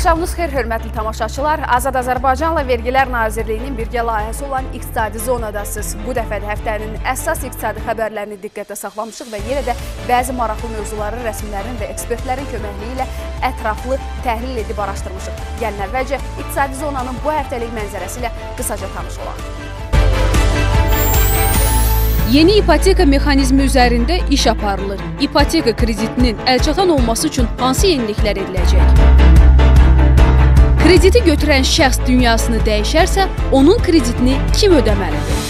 Axşamınız xeyir, hörmətli tamaşaçılar. Azad Azərbaycanla Vergilər Nazirliyinin birgə layihəsi olan iqtisadi zonadasınız. Bu dəfə də həftənin əsas iqtisadi xəbərlərini diqqətdə saxlamışıq və yenə də bəzi maraqlı mövzuları rəsmilərin və ekspertlərin köməkliyi ilə ətraflı təhlil edib araşdırmışıq. Gəlin əvvəlcə iqtisadi zonanın bu həftəlik mənzərəsi ilə qısaca tanış olaq. Yeni ipoteka mexanizmi üzərində iş aparılır. İpoteka kreditinin əlçatan olması üçün hansı yeniliklər ediləcək? Krediti götürən şəxs dünyasını dəyişərsə, onun kreditini kim ödəməlidir?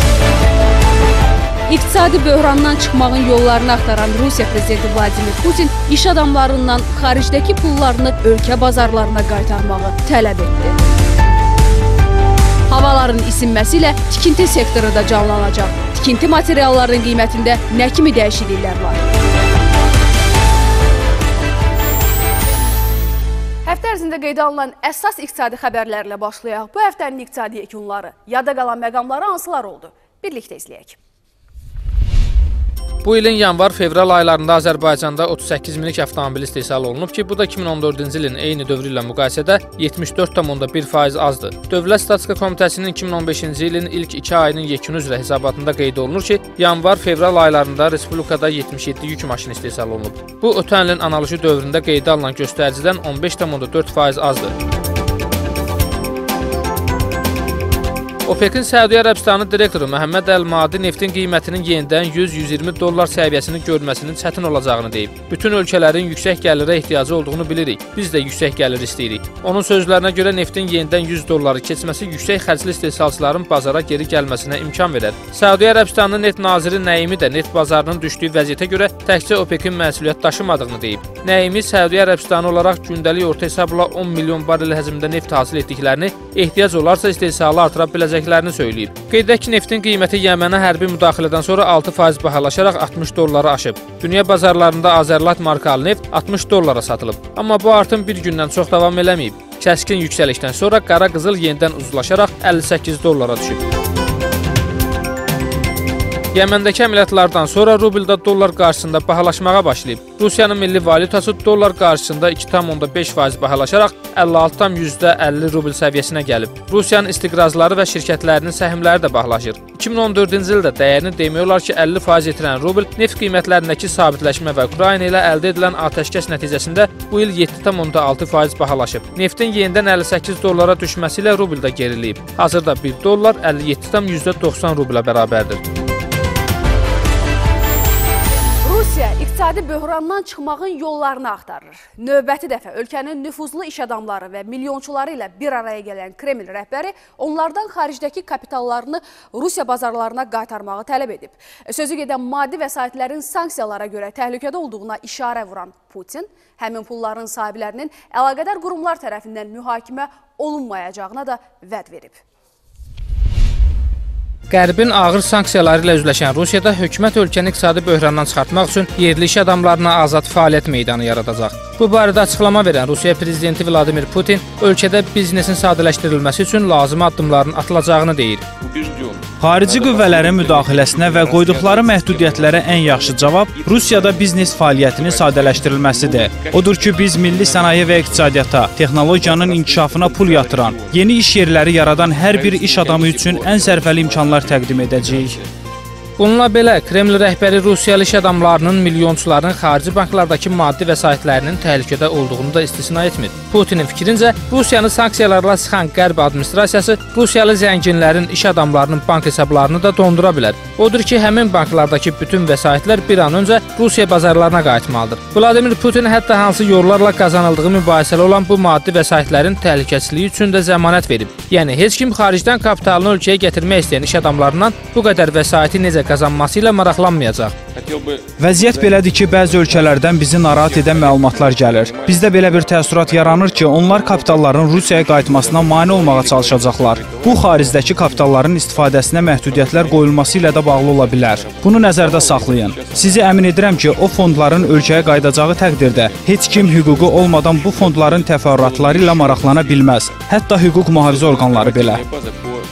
İqtisadi böhrandan çıxmağın yollarını axtaran Rusiya prezidenti Vladimir Putin iş adamlarından xaricdəki pullarını ölkə bazarlarına qaytarmağı tələb etdi. Havaların isinməsi ilə tikinti sektoru da canlanacaq. Tikinti materiallarının qiymətində nə kimi dəyişikliklər var? Həftə ərzində qeydə alınan əsas iqtisadi xəbərlərlə başlayaq. Bu həftənin iqtisadi yekunları, yada qalan məqamları hansılar oldu? Birlikdə izləyək. Bu ilin yanvar-fevral aylarında Azərbaycanda 38 minlik avtomobil istehsal olunub ki, bu da 2014-cü ilin eyni dövrü ilə müqayisədə 74,1% azdır. Dövlət Statistika Komitəsinin 2015-ci ilin ilk 2 ayının yekunu üzrə hesabatında qeyd olunur ki, yanvar-fevral aylarında Respublikada 77 yük maşını istehsal olunub. Bu, ötən ilin analoji dövründə qeydə alınan göstəricidən 15,4% azdır. OPEC-in Səudiyyə Ərəbistanı direktoru Məhəmməd Əl-Madi neftin qiymətinin yenidən 100-120 dollar səviyyəsini görməsinin çətin olacağını deyib. Bütün ölkələrin yüksək gəlirə ehtiyacı olduğunu bilirik. Biz də yüksək gəlir istəyirik. Onun sözlərinə görə neftin yenidən 100 dolları keçməsi yüksək xərcli istehsalçıların bazara geri gəlməsinə imkan verər. Səudiyyə Ərəbistanının neft naziri Nəimi də neft bazarının düşdüyü vəziyyətə görə təkcə OPEC-in məsuliyyət daşımadığını deyib. Nəimi Səudiyyə Ərəbistanı olaraq gündəlik orta hesabla 10 milyon barel həcmdə neft hasil etdiklərini, ehtiyac olarsa istehsalı artıra biləcəklərini söyləyib. Qeyd edək ki, neftin qiyməti Yəmənə hərbi müdaxilədən sonra 6% bahalaşaraq 60 dollara aşıb. Dünya bazarlarında Azerlat markalı neft 60 dollara satılıb. Amma bu artım bir gündən çox davam eləməyib. Kəskin yüksəlişdən sonra qara qızıl yenidən uzlaşaraq 58 dollara düşüb. Yəməndəki əməliyyatlardan sonra rubeldə dollar qarşısında bahalaşmağa başlayıb. Rusiyanın milli valyutası dollar qarşısında 2,5% bahalaşaraq 56,50 rubel səviyyəsinə gəlib. Rusiyanın istiqrazları və şirkətlərinin səhmləri də bahalaşır. 2014-cü ildə dəyərini demək olar ki 50% yetirən rubel neft qiymətlərindəki sabitləşmə və Ukrayna ilə əldə edilən atəşkəs nəticəsində bu il 7,6% bahalaşıb. Neftin yenidən 58 dollara düşməsi ilə rubel də geriləyib. Hazırda 1 dollar 57,90 rublə bərabərdir. Rusiya iqtisadi böhrandan çıxmağın yollarını axtarır. Növbəti dəfə ölkənin nüfuzlu iş adamları və milyonçuları ilə bir araya gələn Kreml rəhbəri onlardan xaricdəki kapitallarını Rusiya bazarlarına qaytarmağı tələb edib. Sözü gedən maddi vəsaitlərin sanksiyalara görə təhlükədə olduğuna işarə vuran Putin, həmin pulların sahiblərinin əlaqədar qurumlar tərəfindən mühakimə olunmayacağına da vəd verib. Qərbin ağır sanksiyaları ilə üzləşən Rusiyada hökumət ölkəni iqtisadi böhrandan çıxartmaq üçün yerli iş adamlarına azad fəaliyyət meydanı yaradacaq. Bu barədə açıqlama verən Rusiya prezidenti Vladimir Putin ölkədə biznesin sadələşdirilməsi üçün lazımi addımların atılacağını deyir. Xarici qüvvələrin müdaxiləsinə və qoyduqları məhdudiyyətlərə ən yaxşı cavab Rusiyada biznes fəaliyyətinin sadələşdirilməsidir. Odur ki, biz milli sənaye və iqtisadiyyata, texnologiyanın inkişafına pul yatıran, yeni iş yerləri yaradan hər bir iş adamı üçün ən sərfəli imkanlar təqdim edəcəyik. Bununla belə, Kreml rəhbəri Rusiyalı iş adamlarının milyonçuların xarici banklardakı maddi vəsaitlərinin təhlükədə olduğunu da istisna etmir. Putinin fikrincə, Rusiyanı sanksiyalarla sıxan Qərb administrasiyası Rusiyalı zənginlərin iş adamlarının bank hesablarını da dondura bilər. Odur ki, həmin banklardakı bütün vəsaitlər bir an öncə Rusiya bazarlarına qayıtmalıdır. Vladimir Putin hətta hansı yollarla qazanıldığı mübahisəli olan bu maddi vəsaitlərin təhlükəsizliyi üçün də zəmanət verib. Yəni, heç kim xaricdən kapitalını ölkəyə gətirmək istəyən iş adamlarından bu qədər vəsaiti necə qazanması ilə maraqlanmayacaq. Vəziyyət belədir ki, bəzi ölkələrdən bizi narahat edən məlumatlar gəlir. Bizdə belə bir təəssürat yaranır ki, onlar kapitalların Rusiyaya qayıtmasına mane olmağa çalışacaqlar. Bu, xaricdəki kapitalların istifadəsinə məhdudiyyətlər qoyulması ilə də bağlı ola bilər. Bunu nəzərdə saxlayın. Sizi əmin edirəm ki, o fondların ölkəyə qayıdacağı təqdirdə heç kim hüququ olmadan bu fondların təfərrüatları ilə maraqlana bilməz. Hətta hüquq mühafizə orqanları belə.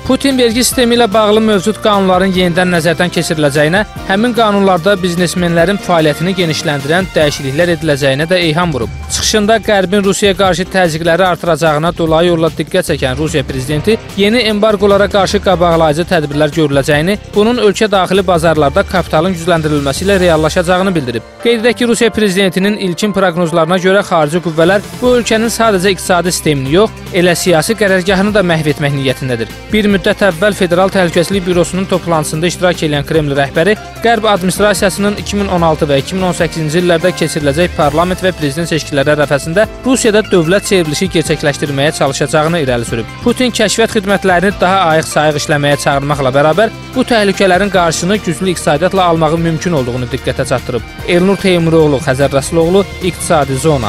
Putin vergi sistemi ilə bağlı mövcud qanunların yenidən nəzərdən keçiriləcəyinə, həmin qanunlarda biznesmenlərin fəaliyyətini genişləndirən dəyişikliklər ediləcəyinə də eyham vurub. Çıxışında Qərbin Rusiyaya qarşı təzyiqləri artıracağına dolayı yolla diqqət çəkən Rusiya prezidenti yeni embargolara qarşı qabaqlayıcı tədbirlər görüləcəyini, bunun ölkə daxili bazarlarda kapitalın gücləndirilməsi ilə reallaşacağını bildirib. Qeyd edək ki, Rusiya prezidentinin ilkin proqnozlarına görə xarici qüvvələr bu ölkənin sadəcə iqtisadi sistemini yox, elə siyasi qərargahını da məhv etmək niyyətindədir. Bir müddət əvvəl Federal Təhlükəsizlik Bürosunun toplantısında iştirak edən Kreml rəhbəri Qərb administrasiyasının 2016 və 2018-ci illərdə keçiriləcək parlament və prezident seçkiləri ərəfəsində Rusiyada dövlət çevrilişi gerçəkləşdirməyə çalışacağını irəli sürüb. Putin kəşfiyyat xidmətlərini daha ayıq-sayıq işləməyə çağırmaqla bərabər bu təhlükələrin qarşısını güclü iqtisadiyyatla almağın mümkün olduğunu diqqətə çatdırıb. Elnur Teymuroğlu, Xəzər Rəsuloğlu, İqtisadi Zona.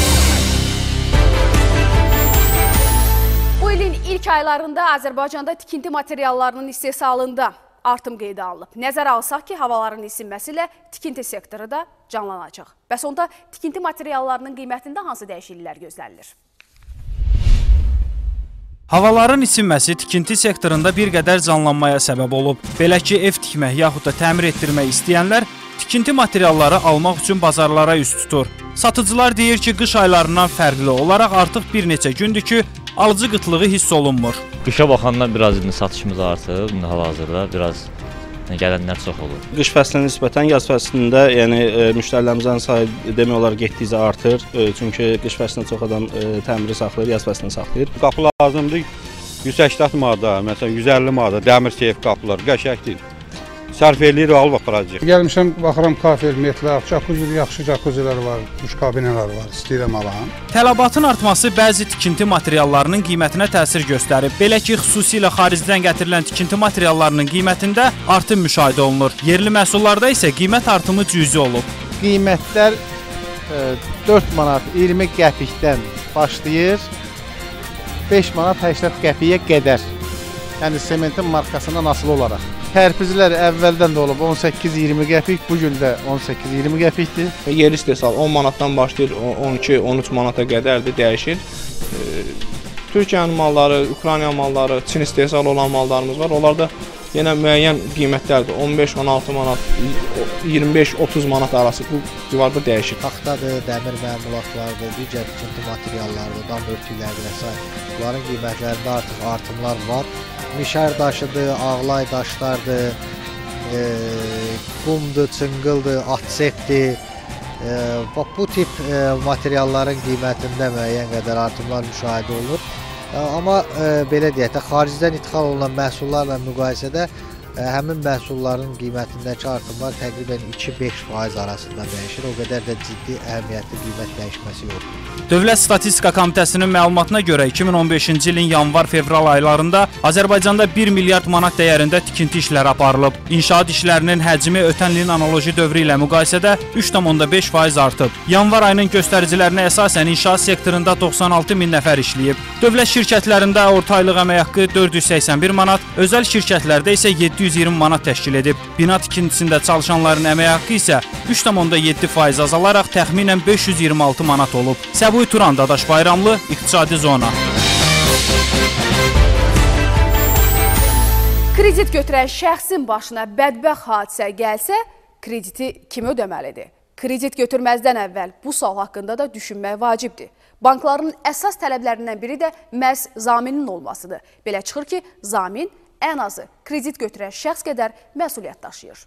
İlk aylarında Azərbaycanda tikinti materiallarının istehsalında artım qeydə alınıb. Nəzərə alsaq ki, havaların isinməsi ilə tikinti sektoru da canlanacaq. Bəs onda tikinti materiallarının qiymətində hansı dəyişikliklər gözlənilir? Havaların isinməsi tikinti sektorunda bir qədər canlanmaya səbəb olub. Belə ki, ev tikmək yaxud da təmir etdirmək istəyənlər tikinti materialları almaq üçün bazarlara üz tutur. Satıcılar deyir ki, qış aylarından fərqli olaraq artıq bir neçə gündür ki, alıcı qıtlığı hiss olunmur. Qışa baxandan biraz indi satışımız artıb, indi hal-hazırda biraz gələnlər çox olur. Qış fəslinə nisbətən yaz fəslində, yəni müştərilərimizin sayı demək olar getdikcə artır. Çünki qış fəslinə çox adam təmiri saxlayır, yaz fəslinə saxlayır. Qapı lazımdır 180 manata, məsələn 150 manata dəmir seyf qapılar, qəşəngdir. Sərf eləyir, alıb aparacaq. Gəlmişəm, baxıram kafe, metlər, yaxşı jacuzilər var, duş kabinələr var, istəyirəm alam. Tələbatın artması bəzi tikinti materiallarının qiymətinə təsir göstərib. Belə ki, xüsusilə xaricdən gətirilən tikinti materiallarının qiymətində artım müşahidə olunur. Yerli məhsullarda isə qiymət artımı cüzi olub. Qiymətlər 4 manat 20 qəpikdən başlayır, 5 manat 80 qəpiyə qədər. Yəni sementin markasından asılı olaraq. Tərpizlər əvvəldən də olub 18-20 qəpik, bugün də 18-20 qəpikdir. Yerli istehsal 10 manatdan başlayır, 12-13 manata qədərdir, dəyişir. Türkiyənin malları, Ukrayna malları, Çin istehsal olan mallarımız var. Onlarda yenə müəyyən qiymətlərdir. 15-16 manat, 25-30 manat arası bu civarda dəyişir. Taxtadır, dəmir məmulatlardır, digər tikinti materiallardır, dam örtüklərdir və s. Bunların qiymətlərində artıq artımlar var. Mişər daşıdır, ağlay daşlardır, qumdur, çınqıldır, atsetdir. Bu tip materialların qiymətində müəyyən qədər artımlar müşahidə olur. Amma belə deyək də, xaricdən ixal olunan məhsullarla müqayisədə həmin məhsulların qiymətindəki artımlar təqribən 2-5% arasında dəyişir. O qədər də ciddi əhəmiyyətli qiymət dəyişməsi yoxdur. Dövlət Statistika Komitəsinin məlumatına görə 2015-ci ilin yanvar-fevral aylarında Azərbaycanda 1 milyard manat dəyərində tikinti işləri aparılıb. İnşaat işlərinin həcmi ötən ilin analoji dövrü ilə müqayisədə 3,5% artıb. Yanvar ayının göstəricilərinə əsasən inşaat sektorunda 96 min nəfər işləyib. Dövlət şirkətlərində orta aylıq əmək haqqı 481 manat, özəl şirkətlərdə isə 720 manat təşkil edib. Bina tikintisində çalışanların əmək haqqı isə 3,7% azalaraq təxminən 526 manat olub. Səbuhi Turan, Dadaş Bayramlı, İqtisadi Zona. Kredit götürən şəxsin başına bədbəxt hadisə gəlsə, krediti kim ödəməlidir? Kredit götürməzdən əvvəl bu sual haqqında da düşünmək vacibdir. Bankların əsas tələblərindən biri də məhz zaminin olmasıdır. Belə çıxır ki, zamin ən azı kredit götürən şəxs qədər məsuliyyət daşıyır.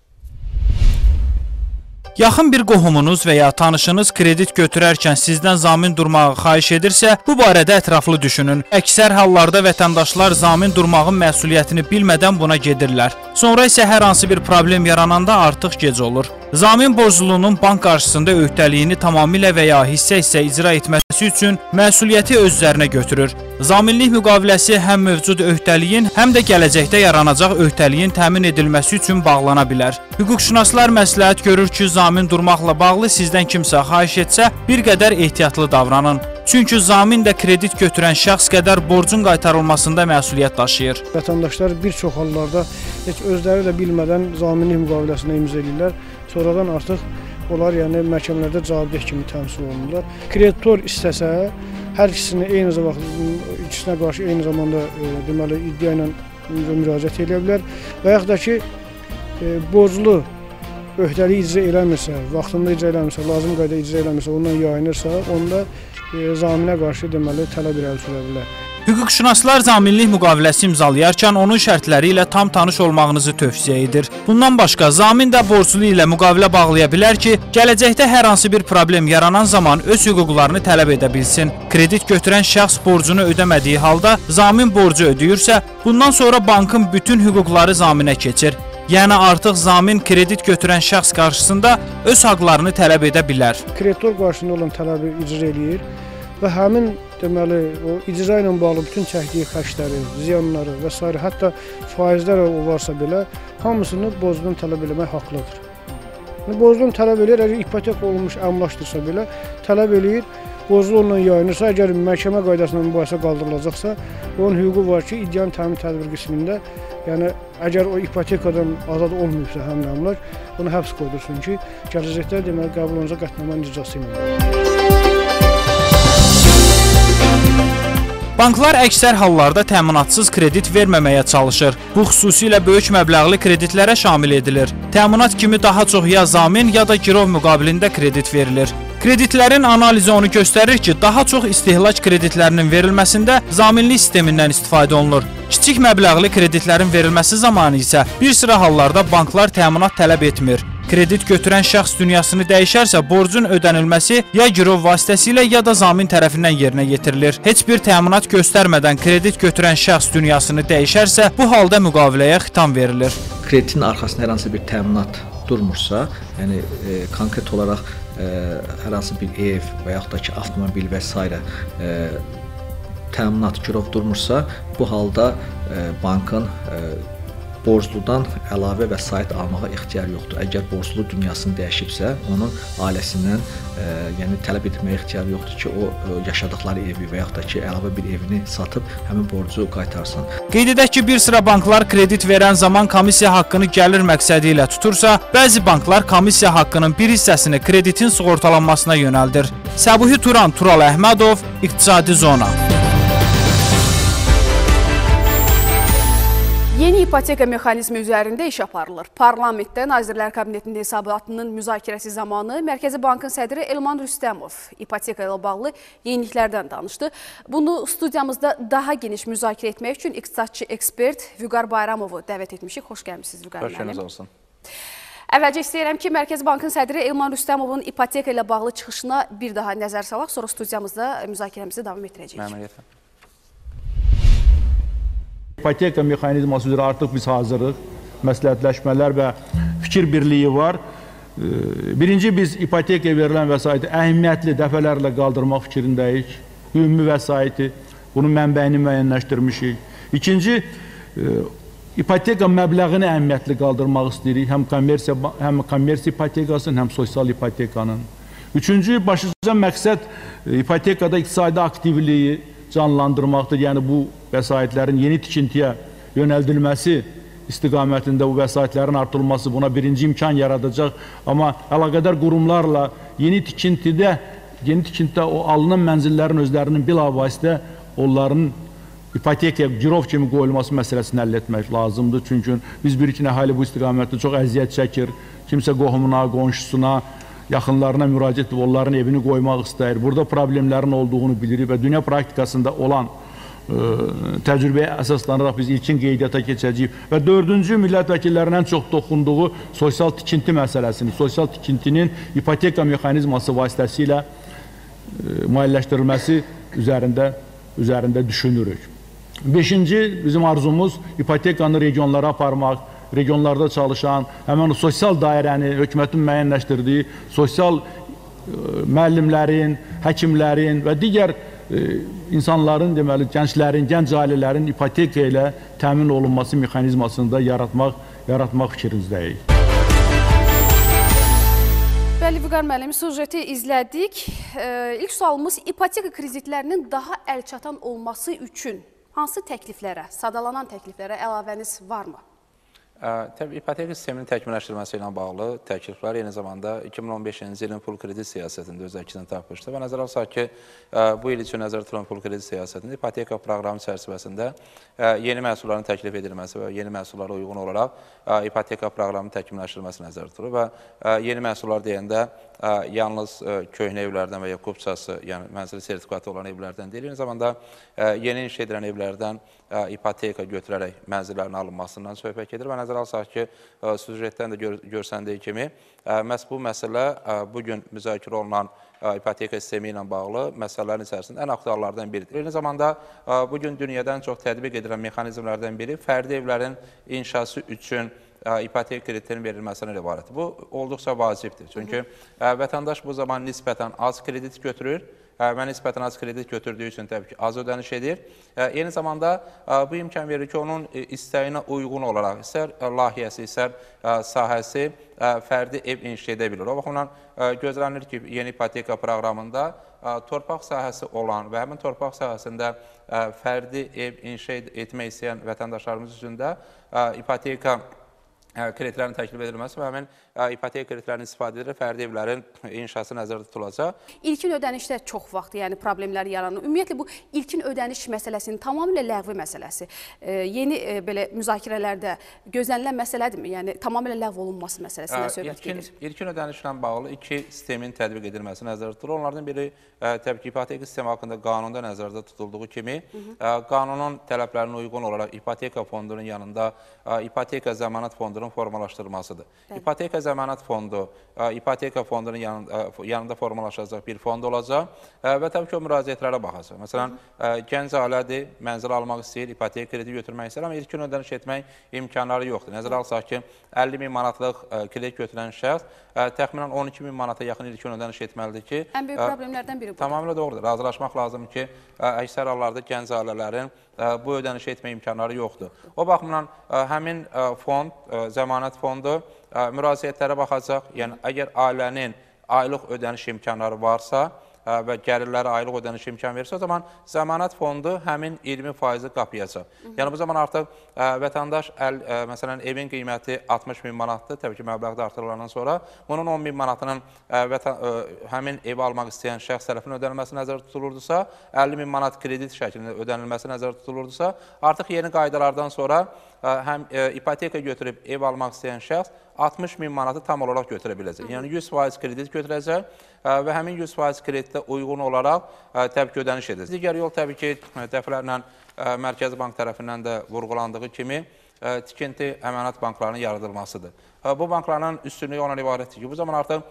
Yaxın bir qohumunuz və ya tanışınız kredit götürərkən sizdən zamin durmağı xahiş edirsə, bu barədə ətraflı düşünün. Əksər hallarda vətəndaşlar zamin durmağın məsuliyyətini bilmədən buna gedirlər. Sonra isə hər hansı bir problem yarananda artıq gec olur. Zamin borclunun bank qarşısında öhdəliyini tamamilə və ya hissə-hissə icra etməsi üçün məsuliyyəti öz üzərinə götürür. Zaminlik müqaviləsi həm mövcud öhdəliyin, həm də gələcəkdə yaranacaq öhdəliyin təmin edilməsi üçün bağlana bilər. Hüquqşünaslar məsləhət görür ki, zamin durmaqla bağlı sizdən kimsə xahiş etsə, bir qədər ehtiyatlı davranın. Çünki zamin də kredit götürən şəxs qədər borcun qaytarılmasında məsuliyyət daşıyır. Vətəndaşlar bir çox hallarda heç özləri də bilmədən zaminlik müqaviləsinə imza edirlər. Sonradan artıq onlar məhkəmələrdə cavabdeh kimi təmsil olunurlar. Kreditor istəsə, hər ikisinə qarşı eyni zamanda deməli iddia ilə müraciət edə bilər və yaxud da ki, borclu öhdəliyi icra eləmirsə, vaxtında icra eləmirsə, lazım qayda icra eləmirsə, ondan yayınırsa, onda zaminə qarşı deməli tələb irəli sürə bilər. Hüquqşünaslar zaminlik müqaviləsi imzalayarkən onun şərtləri ilə tam tanış olmağınızı tövsiyə edir. Bundan başqa, zamin də borclu ilə müqavilə bağlaya bilər ki, gələcəkdə hər hansı bir problem yaranan zaman öz hüquqlarını tələb edə bilsin. Kredit götürən şəxs borcunu ödəmədiyi halda zamin borcu ödəyirsə, bundan sonra bankın bütün hüquqları zaminə keçir. Yəni artıq zamin kredit götürən şəxs qarşısında öz haqlarını tələb edə bilər. Kreditor qarşısında olan tələbi icra eləyir və həmin deməli o icra ilə bağlı bütün çəkdiyi xərcləri, ziyanları və s. hətta faizlər varsa belə hamısını borcludan tələb eləmək haqlıdır. Borcludan tələb eləyir, əgər ipotek olunmuş əmlakdırsa belə tələb eləyir, borclu onunla yayınırsa, əgər məhkəmə qaydasından mübahisə qaldırılacaqsa, onun hüququ var ki, iddianın təmin tədbir qismində, yəni əgər o ipotekadan azad olmayıbsa həmin əmlak, onu həbs qoydursun ki, gələcəkdə deməli qəbul olunacaq qətnamə icrası ilə. Banklar əksər hallarda təminatsız kredit verməməyə çalışır. Bu xüsusilə böyük məbləğli kreditlərə şamil edilir. Təminat kimi daha çox ya zamin ya da girov müqabilində kredit verilir. Kreditlərin analizi onu göstərir ki, daha çox istehlac kreditlərinin verilməsində zaminlik sistemindən istifadə olunur. Kiçik məbləğli kreditlərin verilməsi zamanı isə bir sıra hallarda banklar təminat tələb etmir. Kredit götürən şəxs dünyasını dəyişərsə, borcun ödənilməsi ya girov vasitəsilə ya da zamin tərəfindən yerinə yetirilir. Heç bir təminat göstərmədən kredit götürən şəxs dünyasını dəyişərsə, bu halda müqaviləyə xitam verilir. Kreditin arxasında hər hansı bir təminat durmursa, yəni konkret olaraq hər hansı bir ev və yaxud da ki, avtomobil və s. Təminat girov durmursa, bu halda bankın borcludan əlavə vəsait almağa ixtiyar yoxdur. Əgər borclu dünyasını dəyişibsə, onun ailəsindən yəni tələb etməyə ixtiyar yoxdur ki, o yaşadıkları evi və yaxud da ki, əlavə bir evini satıb həmin borcu qaytarsın. Qeyd edək ki, bir sıra banklar kredit verən zaman komissiya haqqını gəlir məqsədi ilə tutursa, bəzi banklar komissiya haqqının bir hissəsini kreditin sığortalanmasına yönəldir. Səbuhi Turan, Tural Əhmədov, İqtisadi Zona. Yeni ipoteka mexanizmi üzərində iş aparılır. Parlamentdə Nazirlər Kabinetinin hesabatının müzakirəsi zamanı Mərkəzi Bankın sədri Elman Rüstəmov ipoteka ilə bağlı yeniliklərdən danışdı. Bunu studiyamızda daha geniş müzakirə etmək üçün iqtisadçı ekspert Vüqar Bayramovu dəvət etmişik. Xoş gəlmişsiniz Vüqar müəllim. Xoş gəlmişsiniz olsun. Əvvəlcə istəyirəm ki, Mərkəzi Bankın sədri Elman Rüstəmovun ipoteka ilə bağlı çıxışına bir daha nəzər salaq, sonra studiyamızda müzakirəmizi davam etdirəcəyik. Məmnuniyyətlə. İpoteka mexanizması üzrə artıq biz hazırıq. Məsləhətləşmələr və fikir birliyi var. Birinci, biz ipotekaya verilən vəsaiti əhəmiyyətli dəfələrlə qaldırmaq fikrindəyik. Ümumi vəsaiti, bunun mənbəyini müəyyənləşdirmişik. İkinci, ipoteka məbləğini əhəmiyyətli qaldırmaq istəyirik. Həm kommersiya ipotekasının, həm sosial ipotekanın. Üçüncü, başlıca məqsəd ipotekada iqtisadi aktivliyi canlandırmaqdır. Yəni bu vəsaitlərin yeni tikintiyə yönəldilməsi istiqamətində bu vəsaitlərin artırılması buna birinci imkan yaradacaq. Amma əlaqədar qurumlarla yeni tikintidə o alınan mənzillərin özlərinin bilavasitə onların ipotekaya girov kimi qoyulması məsələsini həll etmək lazımdır. Çünki biz bir-iki əhali bu istiqamətdə çox əziyyət çəkir. Kimsə qohumuna, qonşusuna, yaxınlarına müraciət edib onların evini qoymaq istəyir. Burada problemlərin olduğunu bilirik və dünya praktikasında olan təcrübəyə əsaslanaraq biz ilkin qeydiyyata keçəcəyik. Və dördüncü, millət vəkillərinin ən çox toxunduğu sosial tikinti məsələsini, sosial tikintinin ipoteka mexanizması vasitəsilə maliyyələşdirilməsi üzərində düşünürük. Beşinci, bizim arzumuz ipotekanı regionlara aparmaq, regionlarda çalışan, həmən sosial dairəni, hökumətin müəyyənləşdirdiyi sosial müəllimlərin, həkimlərin və digər insanların, deməli, gənclərin, gənc ailələrin ipoteka ilə təmin olunması mexanizmasını da yaratmaq fikrinizdəyik. Bəli, Vüqar müəllim, sujeti izlədik. İlk sualımız ipoteka kreditlərinin daha əlçatan olması üçün hansı təkliflərə, sadalanan təkliflərə əlavəniz varmı? Təbii, ipoteka sisteminin təkmilləşdirilməsi ilə bağlı təkliflər eyni zamanda 2015-ci ilin pul kredit siyasətində öz əksini tapmışdı və nəzərə alsaq ki, bu il üçün nəzərdə tutulan pul kredit siyasətində ipoteka proqramı çərçivəsində yeni məhsulların təklif edilməsi və yeni məhsullara uyğun olaraq ipoteka proqramının təkmilləşdirilməsi nəzərdə tutulur və yeni məhsullar deyəndə yalnız köhnə evlərdən və ya kupçası, yəni mənzili sertifikatı olan evlərdən deyil, eyni zamanda yeni inşa edilən evlərdən ipoteka götürərək mənzillərin alınmasından söhbət gedir və nəzərə alsaq ki, süjetdən də görsəndiyi kimi, məhz bu məsələ bugün müzakirə olunan ipoteka sistemi ilə bağlı məsələlərin içərisində ən aktuallardan biridir. Eyni zamanda bugün dünyadan çox tətbiq edilən mexanizmlərdən biri fərdi evlərin inşası üçün ipoteka kreditinin verilməsindən ibarətdir. Bu, olduqca vacibdir. Çünki vətəndaş bu zaman nisbətən az kredit götürür və nisbətən az kredit götürdüyü üçün təbii ki, az ödəniş edir. Eyni zamanda bu imkan verir ki, onun istəyinə uyğun olaraq, istər layihəsi, istər sahəsi fərdi ev inşa edə bilir. O baxımdan gözlənilir ki, yeni ipoteka proqramında torpaq sahəsi olan və həmin torpaq sahəsində fərdi ev inşa etmək istəyən vətəndaşlarımız üçün də ipoteka kreditlərin təklif edilməsi və həmin ipoteka kreditlərinin istifadələri fərdi evlərin inşası nəzərdə tutulacaq. İlkin ödənişdə çox vaxt problemlər yaranır. Ümumiyyətlə, bu ilkin ödəniş məsələsinin tamamilə ləğvi məsələsi yeni belə müzakirələrdə gözlənilən məsələdirmi? Yəni, tamamilə ləğv olunması məsələsindən söhbət gedir. İlkin ödənişlə bağlı iki sistemin tətbiq edilməsi nəzərdə tutulur. Onlardan biri, təbii ki, ipoteka sistemi haqqında qanunda nəzərdə tutulduğu kimi, qanunun tələblərine uyğun olaraq ipoteka fondunun yanında ipoteka zəmanət fondunun formalaşdırılmasıdır. İpoteka zəmanət fondu, ipoteka fondunun yanında formalaşacaq bir fond olacaq və təbii ki, o müraciətlərə baxacaq. Məsələn, gənc ailədir, mənzil almaq istəyir, ipoteka krediti götürmək istəyir, amma ilkin ödəniş etmək imkanları yoxdur. Nəzərə alsaq ki, 50 min manatlıq kredit götürən şəxs təxminən 12 min manata yaxın ilkin ödəniş etməlidir ki, ən böyük problemlərdən biri bu. Tamamilə doğrudur. Razılaşmaq lazımdır ki, əksər hallarda gənc ailələrin bu ödəniş etmə imkanları yoxdur. O baxımdan həmin fond, zəmanət fondu müraciətlərə baxacaq. Yəni, əgər ailənin aylıq ödəniş imkanları varsa və gəlirləri aylıq ödəniş imkan verirsə, o zaman zəmanət fondu həmin 20% qapıyacaq. Yəni, bu zaman artıq vətəndaş, məsələn, evin qiyməti 60 min manatdır, təbii ki, məbləğdə artırılandan sonra, bunun 10 min manatının həmin evi almaq istəyən şəxs tərəfindən ödənilməsi nəzərdə tutulurdusa, 50 min manat kredit şəklində ödənilməsi nəzərdə tutulurdusa, artıq yeni qaydalardan sonra həm ipoteka götürüb ev almaq istəyən şəxs 60 min manatı tam olaraq götürə biləcək. Yəni, 100% kredit götürəcək və həmin 100% kreditlə uyğun olaraq təbii ki, ödəniş edəcək. Digər yol təbii ki, dəfələrlə Mərkəzi Bank tərəfindən də vurğulandığı kimi tikinti əmanət banklarının yaradılmasıdır. Bu bankların üstünlüyü ona ibarətdir ki, bu zaman artıq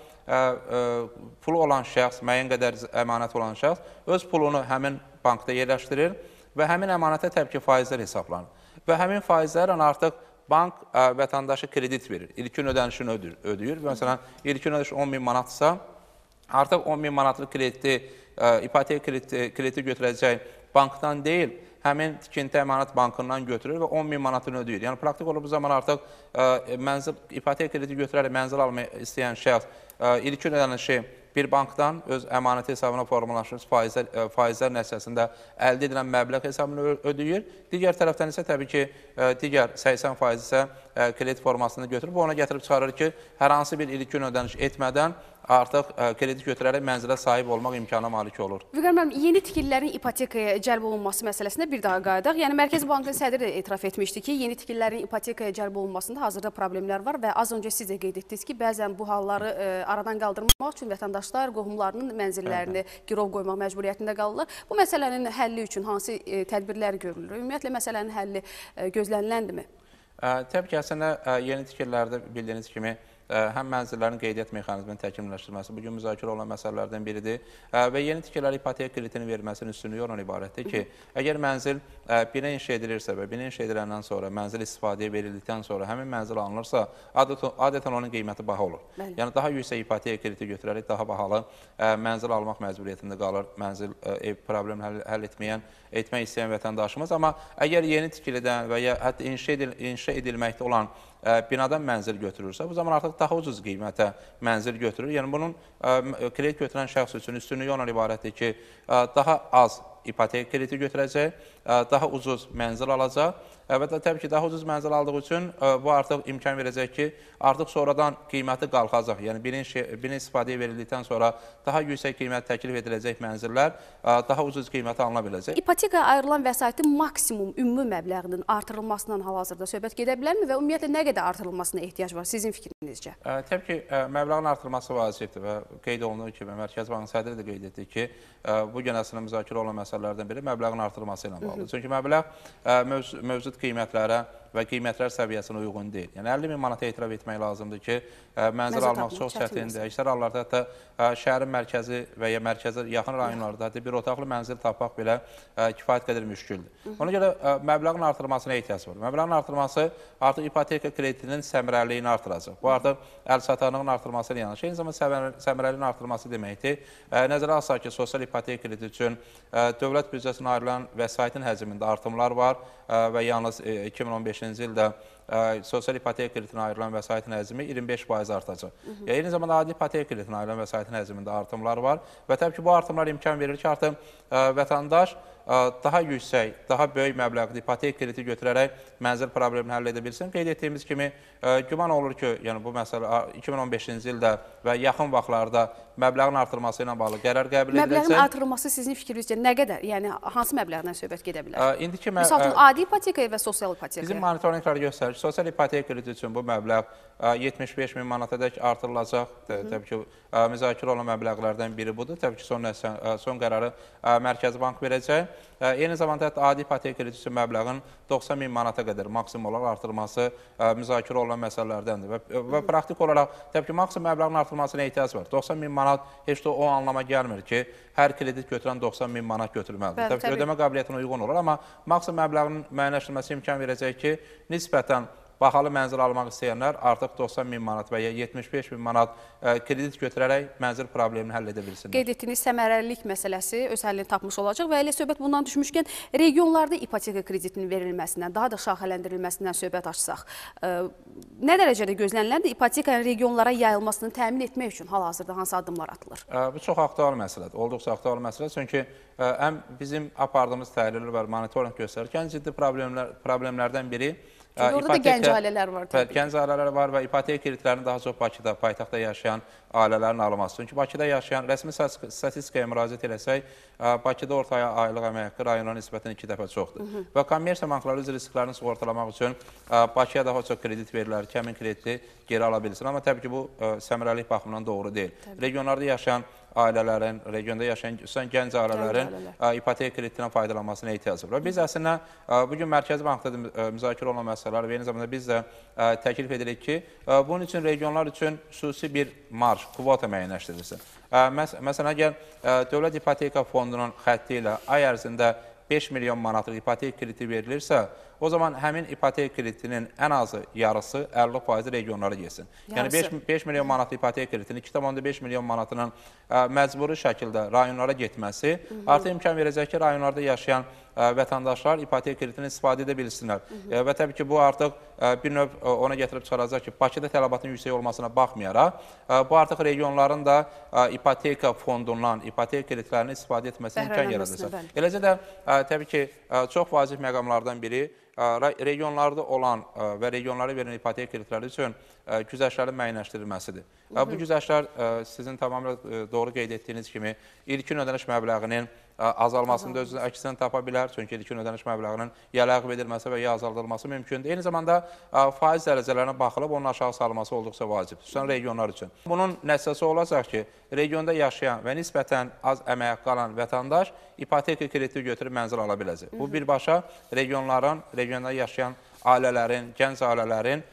pulu olan şəxs, müəyyən qədər əmanət olan şəxs öz pulunu həmin bankda yerləşdirir və həmin əmanətə təbii ki, faizlər hesablanır. Və həmin faizlərlə artıq bank vətəndaşı kredit verir, ilkin ödənişini ödəyir. Məsələn, ilkin ödəniş 10 min manatdırsa, artıq 10 min manatlıq krediti, ipoteka krediti götürəcək bankdan deyil, həmin tikinti əmanət bankından götürür və 10 min manatını ödəyir. Yəni, praktik olub bu zaman artıq ipoteka krediti götürərək mənzil almaq istəyən şəxs ilkin ödənişi bir bankdan öz əmanəti hesabına formalaşmış faizlər nəticəsində əldə edilən məbləğ hesabını ödəyir. Digər tərəfdən isə təbii ki, digər 80% isə kredit formasını götürüb, ona gətirib çıxarır ki, hər hansı bir ilkin ödəniş etmədən artıq kredit götürərək mənzilə sahib olmaq imkanına malik olur. Vüqar müəllim, yeni tikililərin ipotekaya cəlb olunması məsələsində bir daha qayıdaq. Yəni, Mərkəzi Bankın sədri də etiraf etmişdi ki, yeni tikililərin ipotekaya cəlb olunmasında hazırda problemlər var və az öncə siz də qeyd etdiniz ki, bəzən bu halları aradan qaldırmaq üçün vətəndaşlar qohumlarının mənzillərini girov qoymaq məcburiyyətində qalırlar. Bu məsələnin həlli üçün hansı tədbirlər görülür? Ümumiyyətlə, məsələnin həlli gözləniləndirmi? Təbii ki, əslində yeni tikililərdə bildiyiniz kimi həm mənzillərin qeydiyyat mexanizminin təkmilləşdirilməsi bugün müzakirə olunan məsələlərdən biridir və yeni tikililərə ipoteka kreditinin verilməsinin üstünlüyü ondan ibarətdir ki, əgər mənzil bina inşa edilirsə və bina inşa ediləndən sonra mənzil istifadəyə verildikdən sonra həmin mənzil alınırsa, adətən onun qiyməti baha olur. Yəni, daha yüksək ipoteka krediti götürərək daha bahalı mənzil almaq məcburiyyətində qalır mənzil ev problemini həll etmək istəyən vətəndaşımız. Amma əgər yeni tikilidən və ya hətta inşa edilməkdə olan binadan mənzil götürürsə, bu zaman artıq daha ucuz qiymətə mənzil götürür. Yəni, bunun kredit götürən şəxs üçün üstünlüyü ondan ibarətdir ki, daha az ipoteka krediti götürəcək daha ucuz mənzil alacaq. Və təbii ki, daha ucuz mənzil aldığı üçün bu artıq imkan verəcək ki, artıq sonradan qiyməti qalxacaq. Yəni, birinci istifadəyə verildikdən sonra daha yüksək qiymət təklif ediləcək mənzillər daha ucuz qiymətə alına biləcək. İpotekaya ayrılan vəsaitin maksimum ümumi məbləğinin artırılmasından hal-hazırda söhbət gedə bilərmi və ümumiyyətlə nə qədər artırılmasına ehtiyac var sizin fikrinizcə? Təbii ki, məbləğin artırılması vacibdir və qeyd olunduğu kimi, Mərkəzi Bankın sədri də qeyd etdi ki, bu gün əslində müzakirə olan məsələlərdən biri məbləğin artırılması ilə bağlıdır. Çünki məbləğ mövcud qiymətlərə və qiymətlər səviyyəsinə uyğun deyil. Yəni 50 min manata etiraf etmək lazımdır ki, mənzil almaq çox çətindir. Əksər hallarda hətta şəhərin mərkəzi və ya mərkəzə yaxın rayonlarda hətta bir otaqlı mənzil tapmaq belə kifayət qədər müşküldür. Ona görə məbləğin artırılmasına ehtiyac var. Məbləğin artırılması artıq ipoteka kreditinin səmərəliliyini artıracaq. Bu artıq əlçatanlığın artırılması ilə yanaşı, eyni zamanda səmərəliliyin artırılması deməkdir. Nəzərə alsaq ki, sosial ipoteka krediti üçün dövlət büdcəsinə ayrılan vəsaitin həcmində artımlar var və yalnız 2015-ci ildə sosial ipoteka kreditinə ayrılan vəsaitin həcmi 25% artacaq. Eyni zamanda adi ipoteka kreditinə ayrılan vəsaitin həcmində artımlar var və təbii ki, bu artımlar imkan verir ki, artıq vətəndaş daha yüksək, daha böyük məbləğdə ipoteka krediti götürərək mənzil problemini həll edə bilsin. Qeyd etdiyimiz kimi, güman olur ki, yəni bu məsələ 2015-ci ildə və yaxın vaxtlarda məbləğin artırılması ilə bağlı qərar qəbul ediləcək. Məbləğin artırılması sizin fikrinizcə nə qədər, yəni hansı məbləğdən söhbət gedə bilər? Misal üçün, adi ipotekaya və sosial ipotekaya? Bizim monitorinqlər göstərir ki, sosial ipoteka krediti üçün bu məbləğ 75 min manatadək artırılacaq. Təbii ki, müzakirə olan məbləğlərdən biri budur. Təbii ki, son qərarı Mərkəzi Bank verəcək. Eyni zamanda hətta adi ipoteka krediti üçün məbləğin 90 min manata qədər maksimum olaraq artırılması müzakirə olunan məsələlərdəndir. Və praktik olaraq təbii ki, maksimum məbləğin artırılmasına ehtiyac var. 90 min manat heç də o anlama gəlmir ki, hər kredit götürən 90 min manat götürməlidir. Təbii ki, ödəmə qabiliyyətinə uyğun olur, amma maksimum məbləğin müəyyənləşdirilməsi imkan verəcək ki, nisbətən bahalı mənzil almaq istəyənlər artıq 90 min manat və ya 75 min manat kredit götürərək mənzil problemini həll edə bilsinlər. Qeyd etdiyiniz səmərəlilik məsələsi öz həllini tapmış olacaq və elə söhbət bundan düşmüşkən regionlarda ipoteka kreditinin verilməsindən, daha da şaxələndirilməsindən söhbət açsaq, nə dərəcədə gözləniləndir? İpotekanın regionlara yayılmasını təmin etmək üçün hal-hazırda hansı addımlar atılır? Bu çox aktual məsələdir, olduqca aktual məsələdir. Çünki bizim apardığımız təhlillər və monitoring göstərir ki, ən ciddi problemlərdən biri orada da gənc ailələr var. Gənc ailələr var və ipoteka kreditlərinin daha çox Bakıda, paytaxtda yaşayan ailələrin alınması. Çünki Bakıda yaşayan, rəsmi statistikaya müraciət eləsək, Bakıda orta aylıq əmək haqqı rayonlara nisbətən 2 dəfə çoxdur. Və kommersiya bankları öz risklərini sığortalamaq üçün Bakıya daha çox kredit verirlər ki, həmin krediti geri ala bilsin. Amma təbii ki, bu səmərəlilik baxımından doğru deyil. Regionlarda yaşayan ailələrin, regionda yaşayan gənc ailələrin ipoteka kreditindən faydalanmasına ehtiyac var. Və biz əslində bugün Mərkəzi Bankda müzakirə olan məsələlər və eyni zamanda biz də təklif edirik ki, bunun üçün regionlar üçün xüsusi bir marj, kvota müəyyənləşdirilsin. Məsələn, əgər Dövlət İpoteka Fondunun xətti ilə ay ərzində 5 milyon manatlıq ipoteka krediti verilirsə, o zaman həmin ipoteka kreditinin ən azı yarısı 50% regionlara getsin. Yəni 5 milyon manatlı ipoteka kreditinin 2,5 milyon manatının məcburi şəkildə rayonlara getməsi artıq imkan verəcək ki, rayonlarda yaşayan vətəndaşlar ipoteka kreditindən istifadə edə bilsinlər. Və təbii ki, bu artıq bir növ ona gətirib çıxaracaq ki, Bakıda tələbatın yüksək olmasına baxmayaraq, bu artıq regionların da ipoteka fondundan, ipoteka kreditlərini istifadə etməsinə imkan yaradacaq. Eləcə də təbii ki, çox vacib məqamlardan biri regionlarda olan və regionlara verilən ipoteka kreditləri üçün güzəştlərin müəyyənləşdirilməsidir. Bu güzəştlər sizin tamamilə doğru qeyd etdiyiniz kimi ilkin ödəniş məbləğinin azalmasında öz əksini tapa bilər. Çünki ilkin ödəniş məbləğinin ya ləğv edilməsi və ya azaldılması mümkündür. Eyni zamanda faiz dərəcələrinə baxılıb onun aşağı salınması olduqca vacibdir, xüsusən regionlar üçün. Bunun nəticəsi olacaq ki, regionda yaşayan və nisbətən az əmək haqqı alan vətəndaş ipoteka krediti götürüb mənzil ala biləcək. Bu birbaşa regionların, regionda yaşayan ailələrin, gənc ailələrin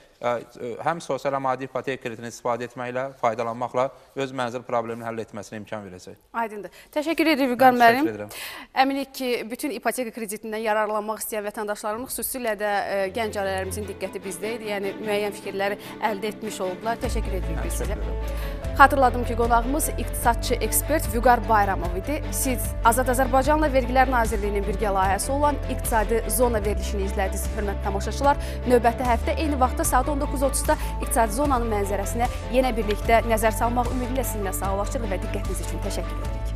həm sosial həm adi ipoteka kreditini istifadə etməklə, faydalanmaqla öz mənzil problemini həll etməsinə imkan verəcək. Aydındır. Təşəkkür edirik Vüqar müəllim. Əminik ki, bütün ipoteka kreditindən yararlanmaq istəyən vətəndaşlarımız, xüsusilə də gənc ailələrimizin diqqəti bizdə idi. Yəni, müəyyən fikirləri əldə etmiş oldular. Təşəkkür edirik biz sizə. Xatırladım ki, qonağımız iqtisadçı ekspert Vüqar Bayramov idi. Siz Azad Azərbaycanla Vergilər Nazirliyinin birgə layihəsi olan iqtisadi zona verilişini izlədiniz, hörmətli tamaşaçılar. Növbəti həftə eyni vaxtda saat 19:30-da iqtisadi zonanın mənzərəsinə yenə birlikdə nəzər salmaq ümidi ilə sizinlə sağollaşırıq və diqqətiniz üçün təşəkkür edirik.